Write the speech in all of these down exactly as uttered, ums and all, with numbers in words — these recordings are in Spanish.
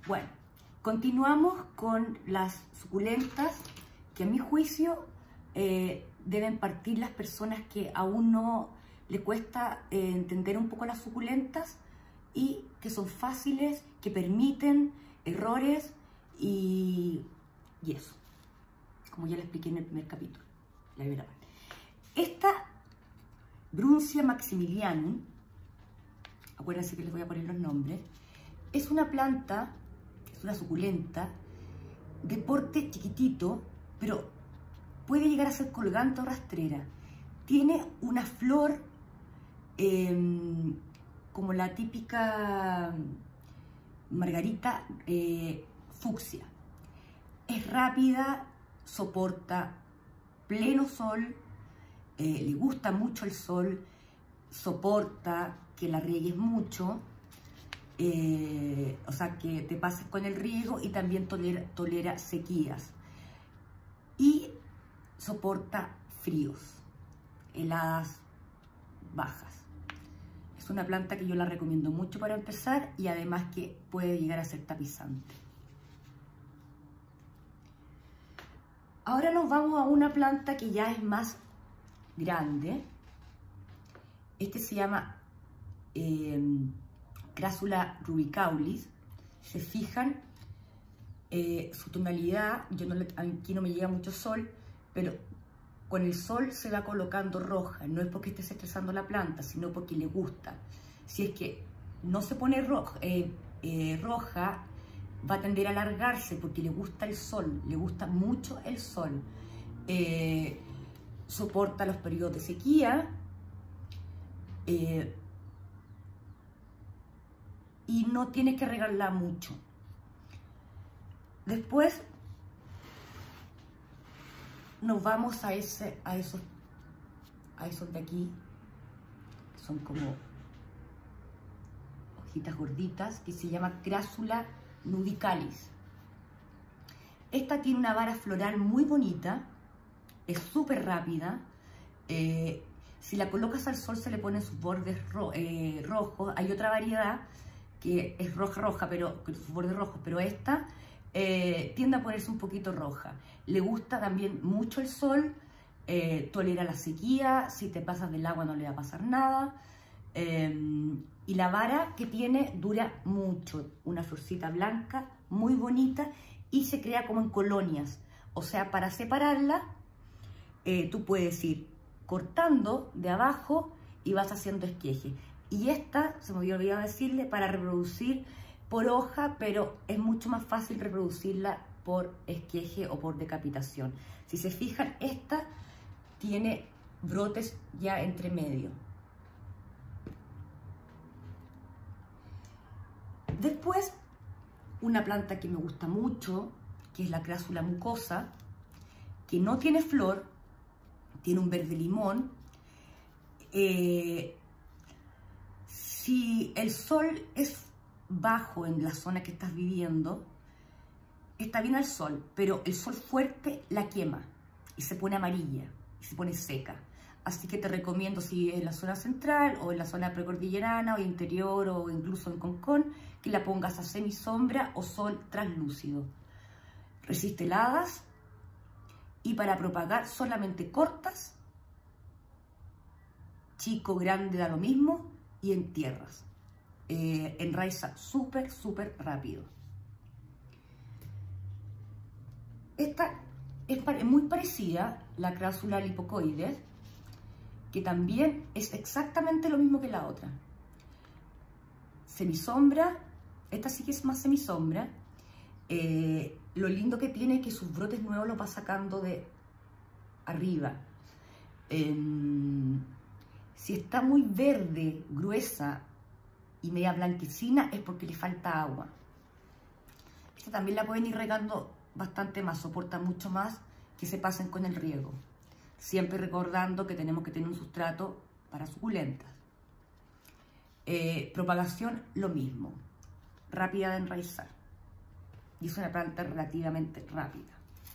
Bueno, continuamos con las suculentas que a mi juicio eh, deben partir las personas que aún no le cuesta eh, entender un poco las suculentas y que son fáciles, que permiten errores y, y eso, como ya le expliqué en el primer capítulo. La primera parte. Esta Bruncia maximilianum, acuérdense que les voy a poner los nombres, es una planta, es una suculenta de porte chiquitito, pero puede llegar a ser colgante o rastrera. Tiene una flor eh, como la típica margarita eh, fucsia. Es rápida, soporta pleno sol, eh, le gusta mucho el sol, soporta que la riegues mucho, eh, o sea, que te pases con el riego, y también tolera, tolera sequías. Y soporta fríos, heladas bajas. Es una planta que yo la recomiendo mucho para empezar y además que puede llegar a ser tapizante. Ahora nos vamos a una planta que ya es más grande. Este se llama eh, Crassula rubicaulis. Se fijan, eh, su tonalidad, yo no le, aquí no me llega mucho sol, pero con el sol se va colocando roja. No es porque esté estresando la planta, sino porque le gusta. Si es que no se pone roja, eh, eh, roja, va a tender a alargarse porque le gusta el sol, le gusta mucho el sol. Eh, soporta los periodos de sequía eh, y no tiene que regarla mucho. Después nos vamos a, ese, a, esos, a esos de aquí, que son como hojitas gorditas, que se llama Crassula nudicalis. Esta tiene una vara floral muy bonita, es súper rápida. Eh, si la colocas al sol se le ponen sus bordes ro eh, rojos. Hay otra variedad que es roja roja, pero con sus bordes rojos, pero esta eh, tiende a ponerse un poquito roja. Le gusta también mucho el sol, eh, tolera la sequía, si te pasas del agua no le va a pasar nada. Eh, y la vara que tiene dura mucho, una florcita blanca muy bonita y se crea como en colonias. O sea, para separarla, eh, tú puedes ir cortando de abajo y vas haciendo esqueje. Y esta, se me había olvidado decirle, para reproducir por hoja, pero es mucho más fácil reproducirla por esqueje o por decapitación. Si se fijan, esta tiene brotes ya entre medio. Después, una planta que me gusta mucho, que es la Crassula mucosa, que no tiene flor, tiene un verde limón. Eh, si el sol es bajo en la zona que estás viviendo, está bien al sol, pero el sol fuerte la quema y se pone amarilla y se pone seca. Así que te recomiendo, si es en la zona central o en la zona precordillerana o interior o incluso en Concón, que la pongas a semisombra o sol translúcido. Resiste heladas y para propagar solamente cortas, chico, grande, da lo mismo, y en tierras. Eh, enraiza súper, súper rápido. Esta es muy parecida, la Crassula lipocoides, que también es exactamente lo mismo que la otra. Semisombra, esta sí que es más semisombra. Eh, lo lindo que tiene es que sus brotes nuevos los va sacando de arriba. Eh, si está muy verde, gruesa y media blanquecina, es porque le falta agua. Esta también la pueden ir regando bastante más, soporta mucho más que se pasen con el riego. Siempre recordando que tenemos que tener un sustrato para suculentas. Eh, propagación, lo mismo, rápida de enraizar. Y es una planta relativamente rápida.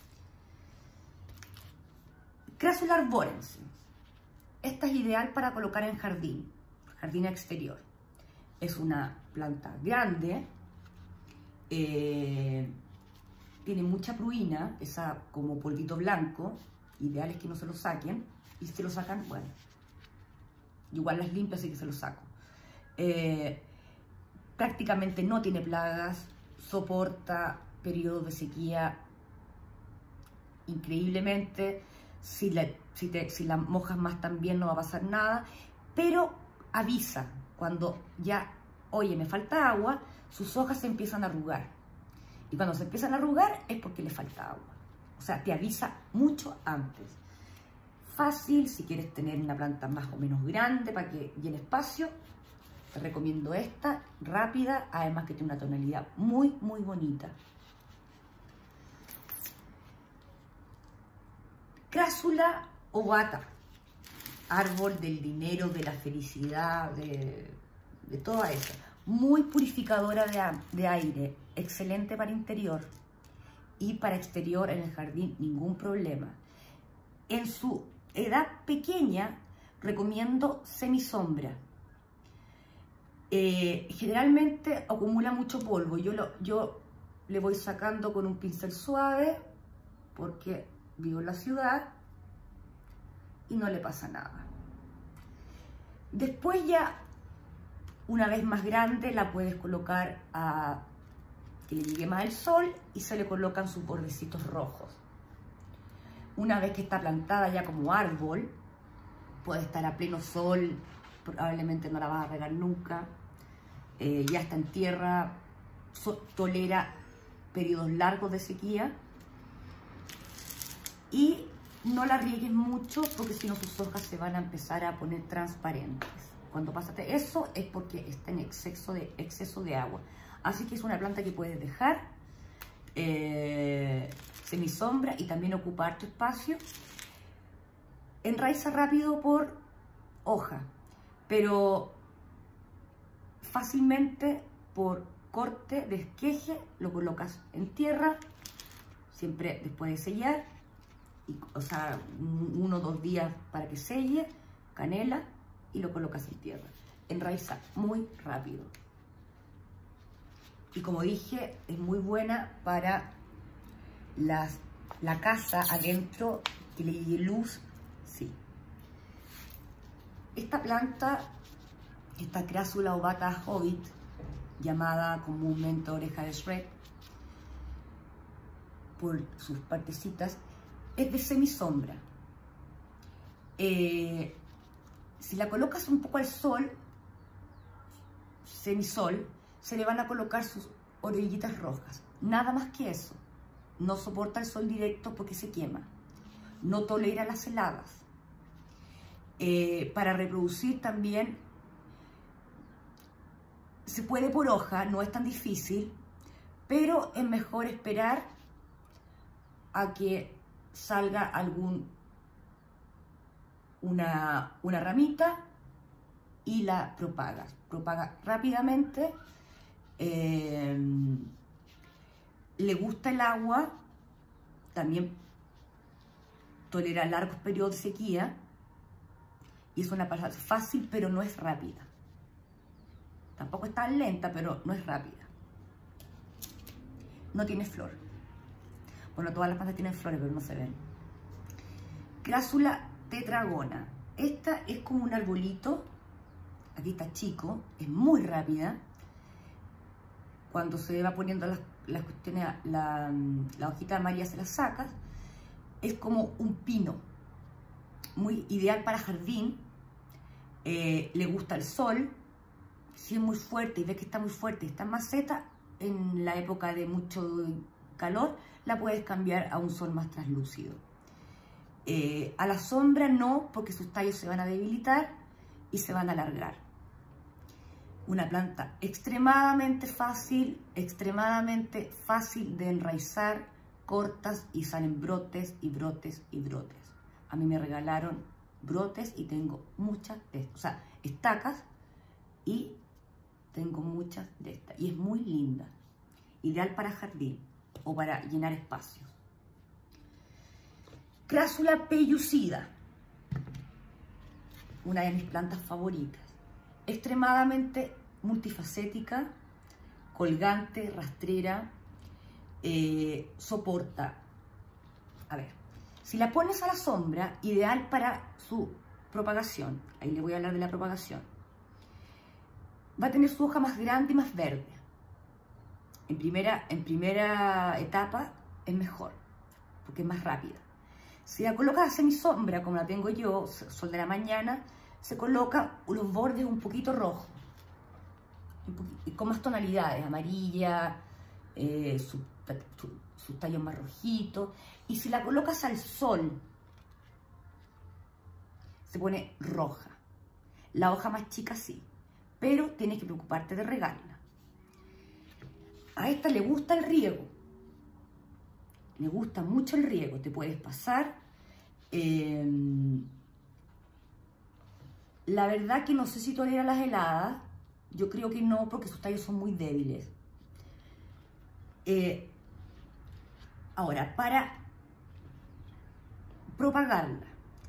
Crassula arborensis. Esta es ideal para colocar en jardín, jardín exterior. Es una planta grande, Eh, tiene mucha pruina, esa como polvito blanco, ideal es que no se lo saquen, y si lo sacan, bueno, igual las limpio, así que se lo saco. Eh, prácticamente no tiene plagas, soporta periodos de sequía increíblemente. Si la, si, te, si la mojas más también no va a pasar nada, pero avisa cuando ya, oye, me falta agua, sus hojas se empiezan a arrugar. Y cuando se empiezan a arrugar es porque le falta agua. O sea, te avisa mucho antes. Fácil, si quieres tener una planta más o menos grande para que llene espacio, te recomiendo esta, rápida, además que tiene una tonalidad muy, muy bonita. Crassula ovata, árbol del dinero, de la felicidad, de, de toda esa. Muy purificadora de, de aire, excelente para interior y para exterior en el jardín, ningún problema. En su edad pequeña recomiendo semisombra. Eh, generalmente acumula mucho polvo, yo, lo, yo le voy sacando con un pincel suave porque vivo en la ciudad y no le pasa nada. Después ya, una vez más grande, la puedes colocar a que le llegue más el sol y se le colocan sus bordecitos rojos. Una vez que está plantada ya como árbol, puede estar a pleno sol, probablemente no la vas a regar nunca, eh, ya está en tierra, so, tolera periodos largos de sequía y no la riegues mucho porque si no sus hojas se van a empezar a poner transparentes. Cuando pasa eso es porque está en exceso de, exceso de agua. Así que es una planta que puedes dejar eh, semisombra y también ocupar tu espacio. Enraiza rápido por hoja, pero fácilmente por corte de esqueje lo colocas en tierra, siempre después de sellar, y, o sea, uno o dos días para que selle, canela, y lo colocas en tierra. Enraiza muy rápido. Y como dije, es muy buena para las, la casa adentro, que le llegue luz, sí. Esta planta, esta Crassula ovata hobbit, llamada comúnmente oreja de Shrek, por sus partecitas, es de semisombra. Eh, si la colocas un poco al sol, semisol, se le van a colocar sus orillitas rojas. Nada más que eso. No soporta el sol directo porque se quema. No tolera las heladas. Eh, para reproducir también se puede por hoja, no es tan difícil, pero es mejor esperar a que salga algún una, una ramita y la propagas. Propaga rápidamente. Eh, le gusta el agua, también tolera largos periodos de sequía y es una planta fácil, pero no es rápida. Tampoco es tan lenta, pero no es rápida. No tiene flor. Bueno, todas las plantas tienen flores, pero no se ven. Crassula tetragona. Esta es como un arbolito. Aquí está chico, es muy rápida. Cuando se va poniendo las, las cuestiones, la, la hojita amarilla se las sacas. Es como un pino. Muy ideal para jardín. Eh, le gusta el sol. Si es muy fuerte y ves que está muy fuerte y está en maceta, en la época de mucho calor, la puedes cambiar a un sol más translúcido. Eh, a la sombra no, porque sus tallos se van a debilitar y se van a alargar. Una planta extremadamente fácil, extremadamente fácil de enraizar, cortas y salen brotes y brotes y brotes. A mí me regalaron brotes y tengo muchas de estas, o sea, estacas, y tengo muchas de estas. Y es muy linda, ideal para jardín o para llenar espacios. Crassula pellucida, una de mis plantas favoritas. Extremadamente multifacética, colgante, rastrera, eh, soporta. A ver, si la pones a la sombra, ideal para su propagación, ahí le voy a hablar de la propagación, va a tener su hoja más grande y más verde. En primera, en primera etapa es mejor, porque es más rápida. Si la colocas a semisombra, como la tengo yo, sol de la mañana, se coloca los bordes un poquito rojos, con más tonalidades, amarilla, eh, sus su, su tallos más rojitos. Y si la colocas al sol, se pone roja. La hoja más chica sí, pero tienes que preocuparte de regarla. A esta le gusta el riego, le gusta mucho el riego, te puedes pasar. Eh, la verdad que no sé si tolera las heladas, yo creo que no, porque sus tallos son muy débiles. Eh, ahora, para propagarla,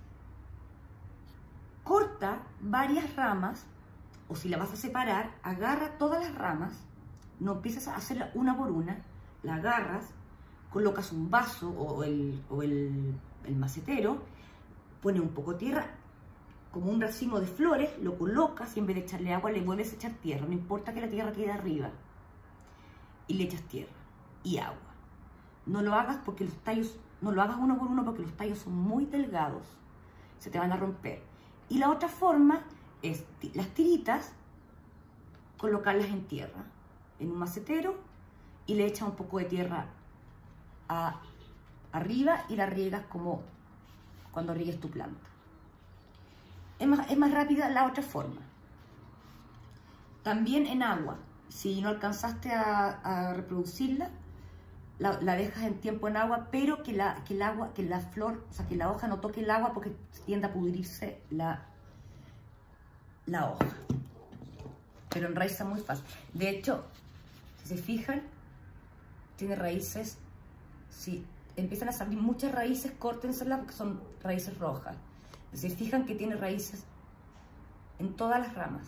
corta varias ramas, o si la vas a separar, agarra todas las ramas, no empiezas a hacerla una por una, la agarras, colocas un vaso o el, o el, el macetero, pones un poco de tierra, como un racimo de flores, lo colocas y en vez de echarle agua le vuelves a echar tierra, no importa que la tierra quede arriba, y le echas tierra y agua. No lo hagas porque los tallos, no lo hagas uno por uno porque los tallos son muy delgados, se te van a romper. Y la otra forma es las tiritas, colocarlas en tierra, en un macetero, y le echas un poco de tierra a, arriba y la riegas como cuando riegues tu planta. Es más, es más rápida la otra forma. También en agua, si no alcanzaste a, a reproducirla, la, la dejas en tiempo en agua, pero que, la, que el agua, que la flor, o sea, que la hoja no toque el agua porque tiende a pudrirse la, la hoja. Pero enraiza muy fácil. De hecho, si se fijan, tiene raíces, si empiezan a salir muchas raíces, córtenselas porque son raíces rojas. Si se fijan que tiene raíces en todas las ramas.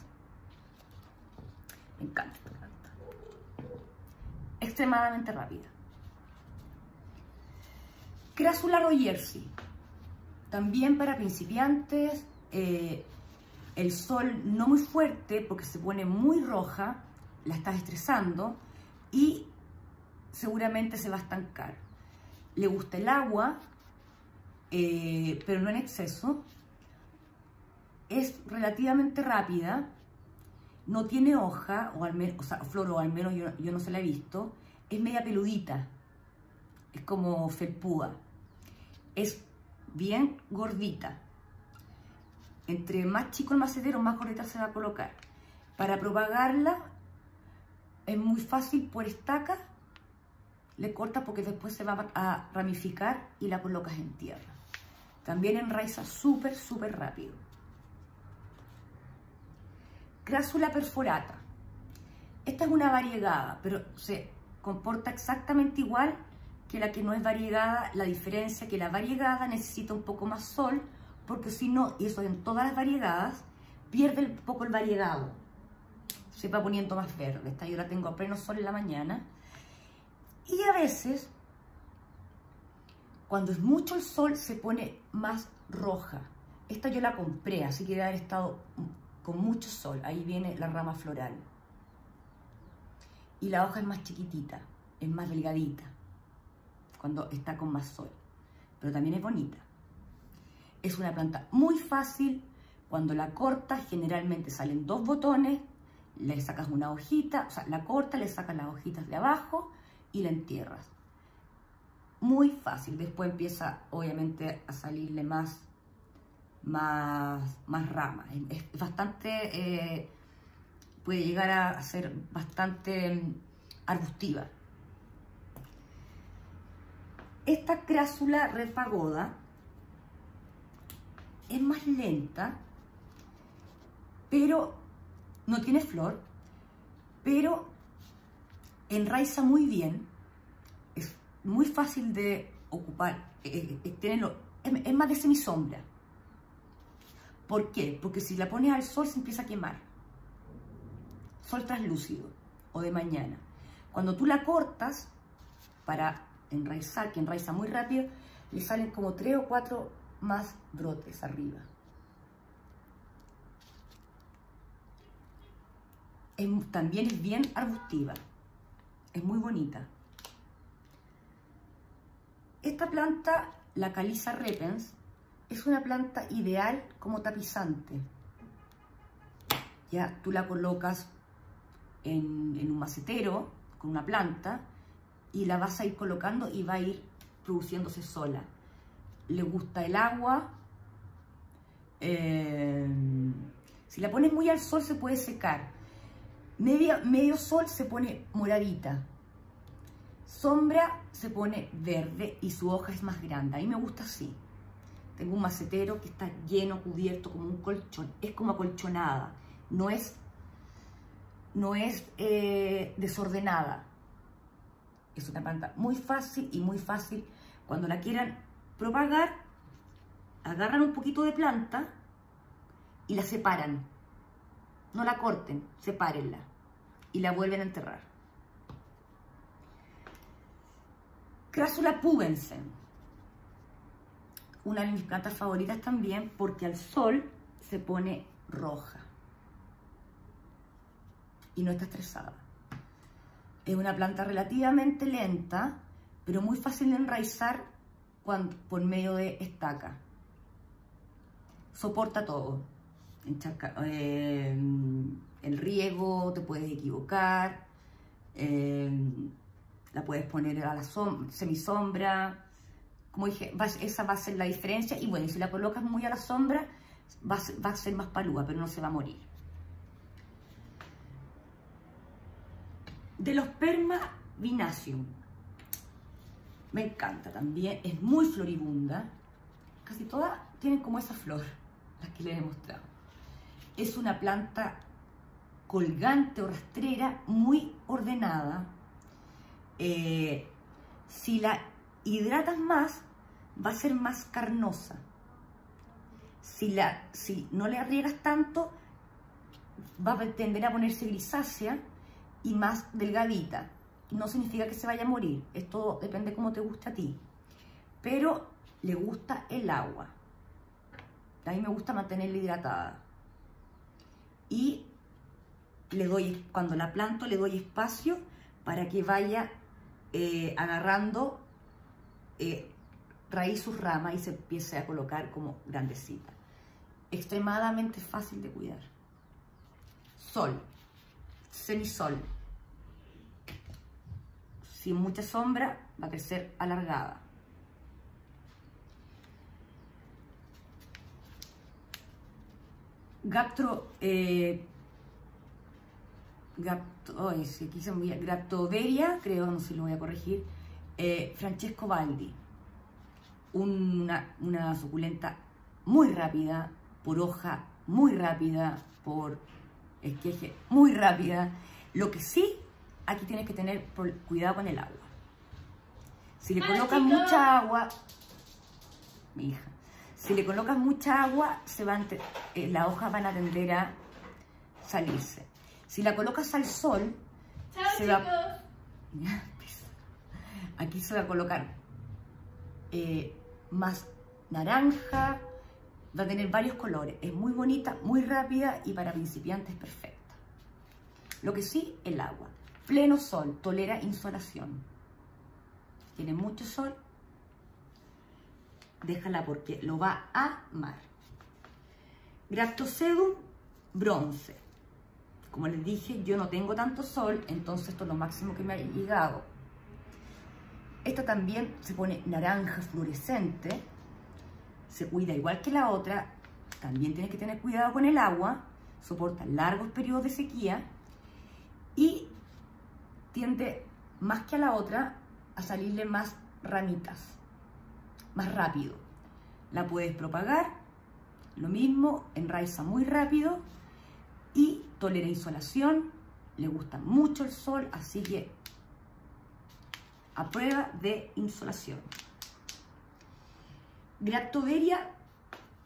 Me encanta esta planta. Extremadamente rápida. Crassula royersi, también para principiantes. Eh, el sol no muy fuerte porque se pone muy roja, la estás estresando y seguramente se va a estancar. Le gusta el agua, eh, pero no en exceso. Es relativamente rápida, no tiene hoja, o al menos, o sea, flor, o al menos yo, yo no se la he visto. Es media peludita, es como felpuda. Es bien gordita. Entre más chico el macetero, más gordita se va a colocar. Para propagarla es muy fácil por estaca. Le cortas porque después se va a ramificar y la colocas en tierra. También enraiza súper, súper rápido. Crassula perforata. Esta es una variegada, pero se comporta exactamente igual que la que no es variegada. La diferencia es que la variegada necesita un poco más sol, porque si no, y eso en todas las variegadas, pierde un poco el variegado. Se va poniendo más verde. Esta yo la tengo a pleno sol en la mañana. Y a veces, cuando es mucho el sol, se pone más roja. Esta yo la compré, así que debe haber estado con mucho sol. Ahí viene la rama floral. Y la hoja es más chiquitita, es más delgadita, cuando está con más sol. Pero también es bonita. Es una planta muy fácil. Cuando la cortas, generalmente salen dos botones, le sacas una hojita, o sea, la cortas, le sacas las hojitas de abajo y la entierras. Muy fácil. Después empieza, obviamente, a salirle más, más, más ramas. Es bastante, eh, puede llegar a ser bastante arbustiva. Esta Crassula Red Pagoda es más lenta, pero no tiene flor, pero enraiza muy bien, es muy fácil de ocupar, eh, eh, tiene lo, es, es más de semisombra. ¿Por qué? Porque si la pones al sol se empieza a quemar. Sol translúcido. o de mañana. Cuando tú la cortas para enraizar, que enraiza muy rápido, le salen como tres o cuatro más brotes arriba. Es, también es bien arbustiva, es muy bonita. Esta planta, la Caliza repens, es una planta ideal como tapizante. Ya tú la colocas en, en un macetero con una planta y la vas a ir colocando y va a ir produciéndose sola. Le gusta el agua. Eh, si la pones muy al sol se puede secar. Media, medio sol se pone moradita. Sombra se pone verde y su hoja es más grande. A mí me gusta así. Tengo un macetero que está lleno, cubierto, como un colchón. Es como acolchonada. No es, no es eh, desordenada. Es una planta muy fácil y muy fácil. Cuando la quieran propagar, agarran un poquito de planta y la separan. No la corten, sepárenla y la vuelven a enterrar. Crassula pubescens, una de mis plantas favoritas también porque al sol se pone roja y no está estresada. Es una planta relativamente lenta, pero muy fácil de enraizar cuando, por medio de estaca. Soporta todo. Encharca, eh, el riego, te puedes equivocar, eh, la puedes poner a la semisombra. Como dije, va, esa va a ser la diferencia. Y bueno, si la colocas muy a la sombra, va a ser, va a ser más palúa, pero no se va a morir. Delosperma vinaceum. Me encanta también, es muy floribunda. Casi todas tienen como esa flor, las que les he mostrado. Es una planta colgante o rastrera muy ordenada. Eh, si la hidratas más, va a ser más carnosa. Si, la, si no le riegas tanto, va a tender a ponerse grisácea y más delgadita. No significa que se vaya a morir, esto depende de cómo te gusta a ti, pero le gusta el agua. A mí me gusta mantenerla hidratada y le doy, cuando la planto le doy espacio para que vaya eh, agarrando eh, raíz sus ramas y se empiece a colocar como grandecita. Extremadamente fácil de cuidar. Sol, semisol. Sin mucha sombra, va a crecer alargada. Gaptro, eh, Gapto, oh, si aquí se me olvida, Graptoveria, creo, no sé si lo voy a corregir, eh, Francesco Baldi. Una, una suculenta muy rápida, por hoja muy rápida, por esqueje muy rápida. Lo que sí, aquí tienes que tener cuidado con el agua. Si le colocas mucha agua, mi hija, si le colocas mucha agua, se van, eh, las hojas van a tender a salirse. Si la colocas al sol, Chao, se chicos. va, aquí se va a colocar eh, más naranja, va a tener varios colores. Es muy bonita, muy rápida y para principiantes perfecta. Lo que sí, el agua. Pleno sol, tolera insolación. Tiene mucho sol, déjala porque lo va a amar. Graptosedum bronce. Como les dije, yo no tengo tanto sol, entonces esto es lo máximo que me ha llegado. Esta también se pone naranja fluorescente, se cuida igual que la otra, también tienes que tener cuidado con el agua, soporta largos periodos de sequía y tiende más que a la otra a salirle más ramitas, más rápido. La puedes propagar, lo mismo, enraiza muy rápido y tolera insolación, le gusta mucho el sol, así que a prueba de insolación. Graptoveria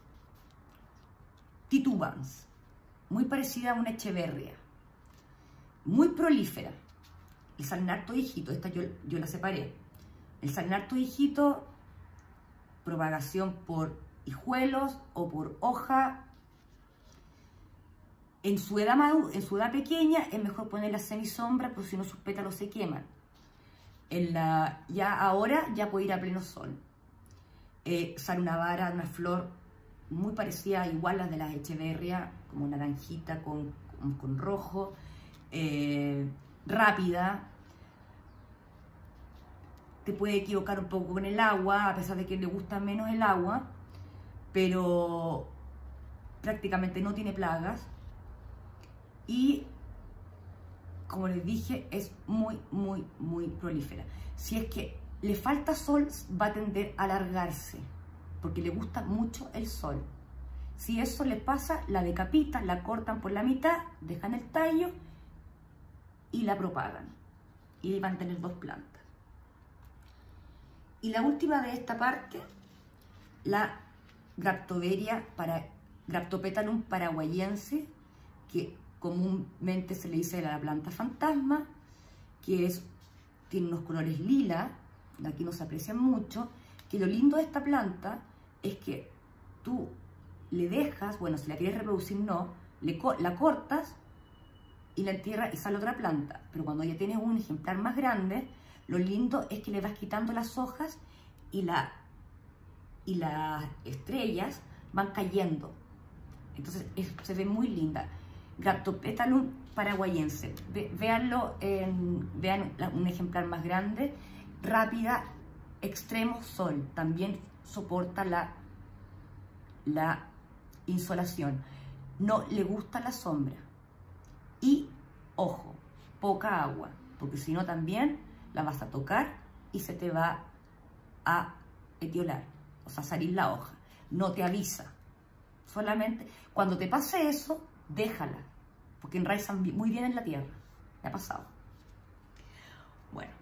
titubans, muy parecida a una echeverria. muy prolífera. El Salnarto hijito, esta yo, yo la separé. El Salnarto hijito, propagación por hijuelos o por hoja. En su edad, en su edad pequeña es mejor poner la semisombra, porque si no sus pétalos se queman. En la, ya ahora ya puede ir a pleno sol. Eh, sale una vara, una flor muy parecida, igual a las de las Echeverria, como naranjita con, con, con rojo, eh, rápida. Te puede equivocar un poco con el agua, a pesar de que le gusta menos el agua, pero prácticamente no tiene plagas. Y, como les dije, es muy, muy, muy prolífera. Si es que le falta sol, va a tender a alargarse, porque le gusta mucho el sol. Si eso le pasa, la decapitan, la cortan por la mitad, dejan el tallo y la propagan. Y van a tener dos plantas. Y la última de esta parte, la Graptoveria para, Graptopetalum paraguayense, que comúnmente se le dice la planta fantasma, que es, tiene unos colores lila, de aquí no se aprecian mucho, que lo lindo de esta planta es que tú le dejas, bueno, si la quieres reproducir no, le, la cortas y la entierras y sale otra planta, pero cuando ya tienes un ejemplar más grande, lo lindo es que le vas quitando las hojas y, la, y las estrellas van cayendo, entonces es, se ve muy linda. Graptopetalum paraguayense, Ve, véanlo, en, vean un ejemplar más grande, rápida, extremo sol, también soporta la, la insolación, no le gusta la sombra y, ojo, poca agua, porque si no también la vas a tocar y se te va a etiolar, o sea, salir la hoja, no te avisa, solamente cuando te pase eso, déjala, porque enraizan muy bien en la tierra. ¿Me ha pasado? Bueno,